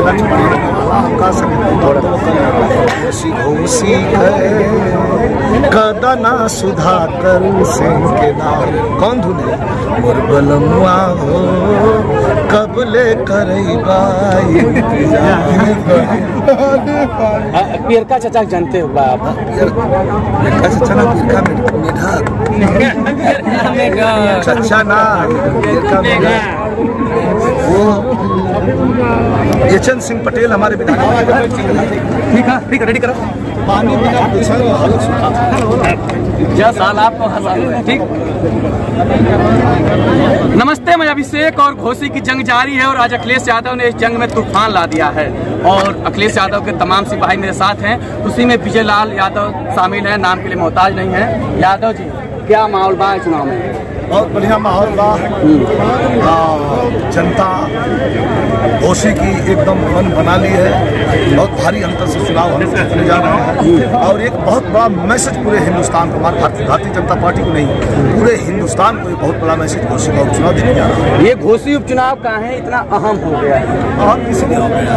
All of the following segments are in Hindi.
घोसी कदना सुधाकर सिंह के नाम कौन धुने मुरबलमुआ हो कबले करैबा पियरका चचा जानते हो आप? पियरका चचा ना पियरका मेढा चचा ना पियरका मेढा वो यशवंत सिंह पटेल हमारे विधायक। ठीक है रेडी करो। पानी साल आपको ठीक। नमस्ते, मैं अभिषेक और घोसी की जंग जारी है और आज अखिलेश यादव ने इस जंग में तूफान ला दिया है और अखिलेश यादव के तमाम सिपाही मेरे साथ हैं। उसी में विजय लाल यादव शामिल है, नाम के लिए मोहताज नहीं है। यादव जी, क्या माहौल बा चुनाव में? बहुत बढ़िया माहौल बा। जनता घोसी की एकदम मन बना ली है। बहुत भारी अंतर से चुनाव हम जीतने जा रहे हैं और एक बहुत बड़ा मैसेज पूरे हिंदुस्तान को, हमारे भारतीय जनता पार्टी को नहीं पूरे हिंदुस्तान को एक बहुत बड़ा मैसेज घोसी का उपचुनाव देने जा रहा है। ये घोसी उपचुनाव कहाँ है इतना अहम हो गया है? अहम इसलिए हो गया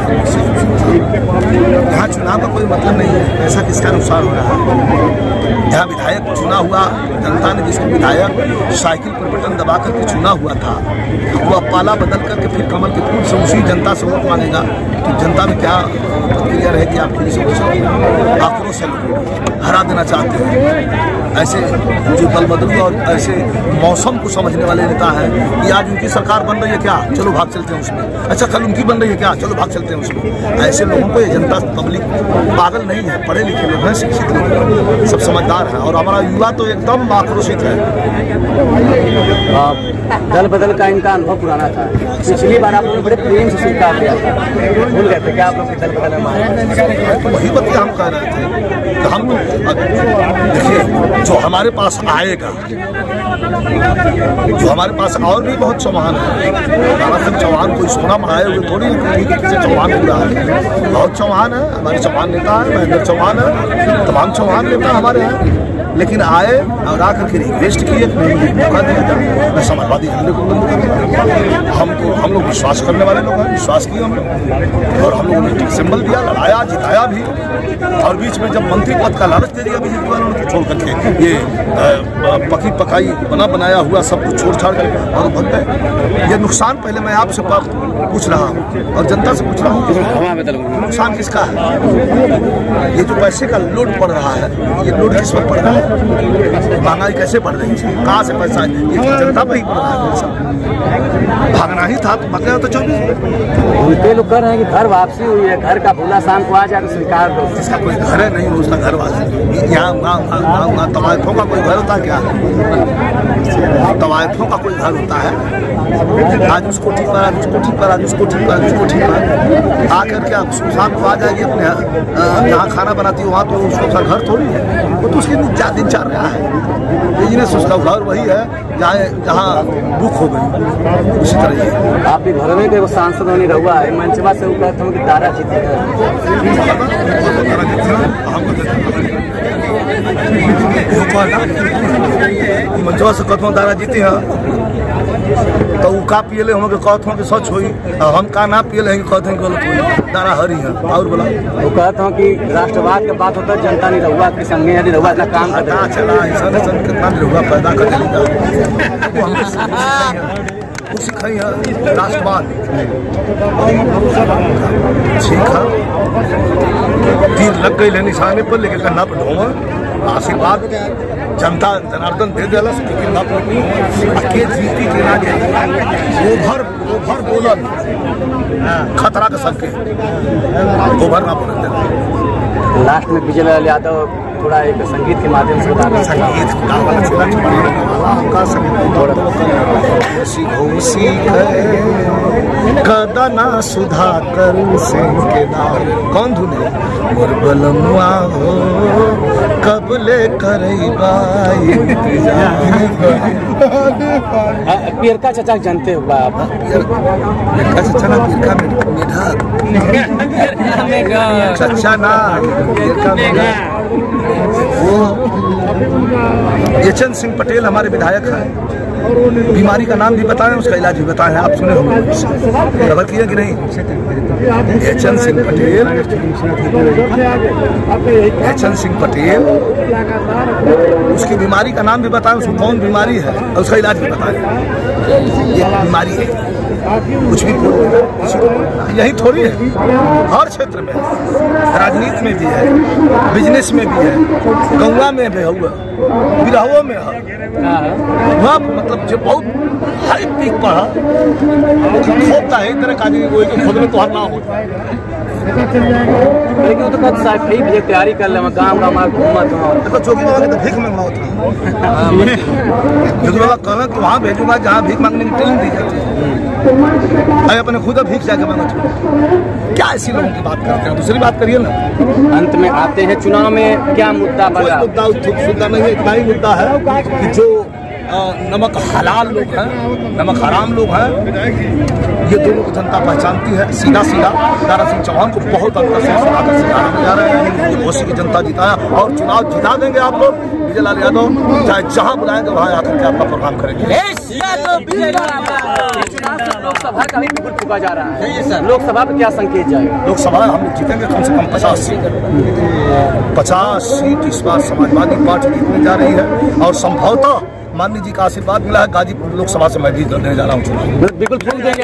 यहाँ चुनाव का कोई मतलब नहीं है, ऐसा किसके अनुसार हो रहा है। यहाँ विधायक चुना हुआ, जनता ने जिसको विधायक साइकिल पर बटन दबा करके चुना हुआ था वो पाला बदल करके फिर कमल के फूल से उसी जनता से वोट मांगेगा। तो जनता में क्या प्रतिक्रिया रहेगी आपकी? आक्रोश है, लोग हरा देना चाहते हैं। ऐसे जो दल बदलू और ऐसे मौसम को समझने वाले नेता हैं कि आज उनकी सरकार बन रही है क्या, चलो भाग चलते हैं उसमें। अच्छा, कल उनकी बन रही है क्या, चलो भाग चलते हैं उसमें। ऐसे लोगों को ये जनता पब्लिक पागल नहीं है, पढ़े लिखे लोग हैं, शिक्षित लोग हैं, सब समझदार हैं और हमारा युवा तो एकदम आक्रोशित है। दल बदल का इनका अनुभव पुराना था। पिछली बार आप लोग बड़े प्रेम से स्वीकार किया था, भूल गए थे क्या आप लोग के दल बदल में? वही बतिया हम कह रहे थे कि हम देखिए जो हमारे पास आएगा, जो हमारे पास और भी बहुत चौहान है। सिर्फ चौहान कोई सोना में आए हुए थोड़ी किसी चौहान पूरा है, बहुत चौहान है। हमारे चौहान नेता है, महेंद्र चौहान है, तमाम चौहान नेता हमारे हैं। लेकिन आए और आकर के रिक्वेस्ट किए मौका दिया जाए। मैं समाजवादी झंडे को बंद करूँगा। हम लोग विश्वास करने वाले लोग हैं, विश्वास किए हम लोग और हम लोगों ने टिक सिंबल दिया, लड़ाया, जिताया भी। और बीच में जब मंत्री पद का लालच दे दिया बीजेपी वालों ने छोड़ करके ये पकी पकाई बना बनाया हुआ सब कुछ छोड़ छाड़ कर और भग गए। ये नुकसान पहले मैं आपसे पूछ रहा हूँ और जनता से पूछ रहा हूँ, नुकसान किसका है? ये जो पैसे का लोड पड़ रहा है, ये लोड किस पर पड़ रहा है? महंगाई कैसे बढ़ रही है? कहाँ से पैसा है? ये जनता पर ही पड़ रहा है। भागना ही था तो भागना तो 24 उनके लोग कह रहे हैं कि घर वापसी हुई है, घर का भूला शाम को आ जाकर स्वीकार दो। जिसका कोई घर है नहीं उसका घर वापसी। यहाँ तवायफों का कोई घर होता है क्या? तवायफों का कोई घर होता है? आज उसको ठीक पर, आज उसको ठीक पर, आज उसको ठीक पर, आज उसको ठीक पर आकर क्या शाम को आ जाएगी अपने जहाँ खाना बनाती है वहाँ, तो उसको घर थोड़ी है वो, तो उसकी दिन चार रहा है बिजनेस। उसका घर वही है जहाँ बुक हो गई। उसी तरह ये आपके घर में कोई सांसद होने रहुआ है, मंचवा से कहता हूँ कि दारा जीतेगा। मंचवा से कहता हूँ दारा जीती है तो वो का पियले हम कहते हैं कि सच हुई, हम का ना पियले हैं कहते हैं गलत हुई। दारा हरी है और बोला वो कहता हूँ कि राष्ट्रवाद के बात होता है, जनता नहीं रहुआ के संगे यदि रहुआ इतना काम पता चला ऐसा कितना रहुआ पैदा कर देगा वो सिखाई है राष्ट्रवाद। ठीक है, तीर लग गई ले निशाने पर लेके कन्ना पर ढोंगा आशीर्वाद जनता जनार्दन दे दिला के जीती के ना ओभर बोलन खतरा के सबके ओभर ना बोलन। लास्ट में विजय लाल यादव थोड़ा एक संगीत के माध्यम से बता रहे हैं। संगीत घोसी कदना सुधाकर सिंह के नाम कौन धुने मुरबलमुआ हो कबले करैबा पियरका चचा जानते हो आप? पियरका चचा ना पियरका मेढा चचा ना पियरका मेढा वो यशवंत सिंह पटेल हमारे विधायक हैं। बीमारी का नाम भी बताएं, उसका इलाज भी बताएं। आप सुने होंगे, खबर किए कि नहीं? एचएन सिंह पटेल, एचएन सिंह पटेल, उसकी बीमारी का नाम भी बताएं, उसको कौन बीमारी है और उसका इलाज भी बताएं। ये बीमारी है, कुछ भी यही थोड़ी है, हर क्षेत्र में, राजनीति में भी है, बिजनेस में भी है, गंगा में भी हुआ, बिरहवों में है, वहाँ मतलब जो बहुत हाई पीक पर खोदता है, इस तरह का खोदने तो हर ना हो। लेकिन वो तो कब साहब भी तैयारी कर ले, गाँव गाँव घूमत देखो जोगी बाबा के तो भीख मांगना होता है। जोगी बाबा कहना कि वहाँ भेजूंगा जहाँ भीख मांगने की ट्रेनिंग दी जाती है, अपने खुद भीख जाके मांगा। क्या ऐसी लोगों की बात करते हैं? दूसरी बात करिए ना। अंत में आते हैं चुनाव में, क्या मुद्दा बना? मुद्दा मुद्दा नहीं है, इतना ही मुद्दा है कि जो नमक हलाल लोग हैं, नमक हराम लोग हैं, ये दोनों को जनता पहचानती है। सीधा सीधा दारा सिंह चौहान को बहुत अंतर से सुनाकर सिखाने जा रहे हैं। ये घोसी की जनता जिताया और चुनाव जिता देंगे आप लोग। विजय लाल यादव चाहे जहां बुलाएंगे वहां आकर के आपका प्रोग्राम करेंगे। लोकसभा का भी बिल्कुल फूका जा रहा है, लोकसभा पे क्या संकेत जाएगा? लोकसभा हम लोग जीतेंगे कम से कम 50 सीट इस बार समाजवादी पार्टी जीतने जा रही है और संभवतः माननीय जी का आशीर्वाद मिला है। गाजीपुर लोकसभा से मैं भी करने जा रहा हूँ। बिल्कुल फूल देंगे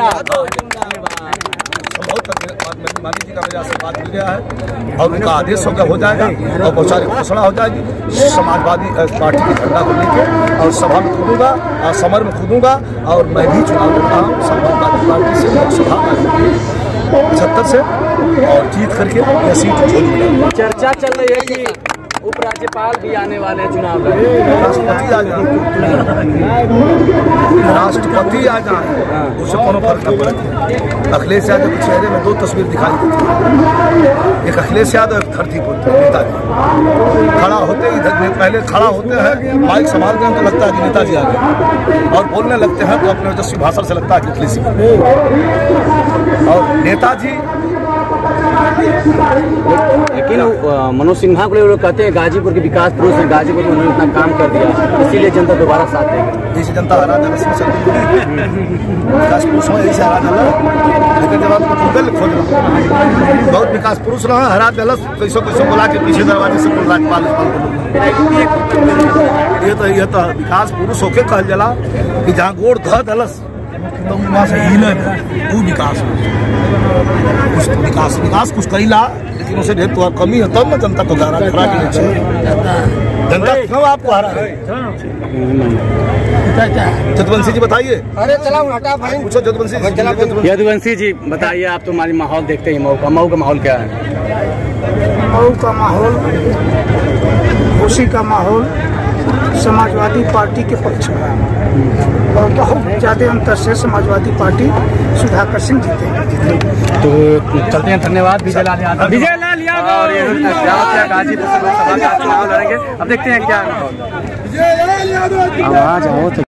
माननीय जी का मुझे आशीर्वाद मिल गया है और उनका आदेश होकर हो जाएगा और बहुत सारी घोषणा हो जाएगी। समाजवादी पार्टी की झंडा को लेकर और सभा में कूदूंगा और समर में कूदूंगा और मैं भी चुनाव लड़ रहा हूँ समाजवादी पार्टी से लोकसभा 75 से और जीत करके यह सीट छोड़। चर्चा चल रही है कि उपराज्यपाल भी आने वाले हैं चुनाव में, राष्ट्रपति आ जाए, राष्ट्रपति आ जाए, उससे कोनो फर्क नहीं पड़ता। अखिलेश यादव के चेहरे में दो तस्वीर दिखाई देती है, एक अखिलेश यादव, एक धरती पुत्र नेताजी। खड़ा होते ही पहले खड़ा होते हैं, माइक संभालते हैं तो लगता है कि नेताजी आ गए और बोलने लगते हैं तो अपने ओजस्वी भाषण से लगता है कि अखिलेश और नेताजी। लेकिन मनोज सिन्हा को लोग कहते हैं गाजीपुर के विकास पुरुष हैं, गाजीपुर में उन्होंने इतना काम कर दिया, इसीलिए जनता दोबारा साथ देगी। जैसे जनता हरा दल से चल रही है, विकास पुरुष हो ऐसे हरा दल, लेकिन जब आपको गूगल खोल बहुत विकास पुरुष रहा हरा दल कैसो कैसो बोला के पीछे दरवाजे से राज्यपाल ये तो विकास पुरुष होके कहल जला कि जहाँ गोड़ ध दलस तो वहाँ से हिले वो विकास कुछ तो विकास कुछ कैला, लेकिन उसे ढेर तो कमी है तब ना जनता तो हरा के जनता क्यों आपको हरा है? जदवंशी जी बताइए। अरे चला हटा भाई, पूछो यदुवंशी जी बताइए, आप तो हमारी माहौल देखते हैं, मऊ का माहौल क्या है? मऊ का माहौल, खुशी का माहौल समाजवादी पार्टी के पक्ष में है और बहुत ज्यादा अंतर से समाजवादी पार्टी सुधाकर सिंह जीतेंगे। तो चलते हैं, धन्यवाद। विजय लाल यादव और ये गाजीपुर से लोकसभा का चुनाव लड़ेंगे। अब देखते हैं क्या आवाज हो।